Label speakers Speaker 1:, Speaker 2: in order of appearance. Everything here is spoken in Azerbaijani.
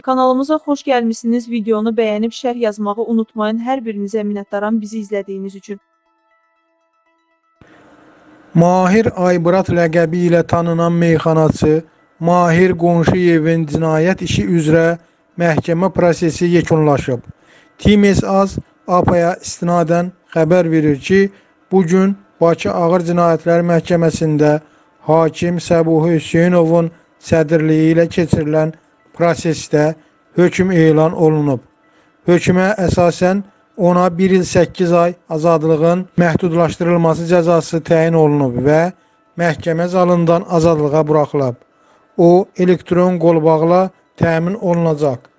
Speaker 1: Kanalımıza xoş gəlmişsiniz. Videonu bəyənib şərh yazmağı unutmayın. Hər birinizə minnətdaram bizi izlədiyiniz üçün.
Speaker 2: Mahir Aybırat ləqəbi ilə tanınan meyxanaçı Mahir Qonşuyevin cinayət işi üzrə məhkəmə prosesi yekunlaşıb. TİMES-AZ APA-ya istinadən xəbər verir ki, bugün Bakı Ağır Cinayətlər Məhkəməsində hakim Səbuhi Hüseynovun sədrliyi ilə keçirilən prosesdə hökm elan olunub. Hökmə əsasən ona 1 il 8 ay azadlığın məhdudlaşdırılması cəzası təyin olunub və məhkəmə zalından azadlığa buraxılıb. O, elektron qolbağla təmin olunacaq.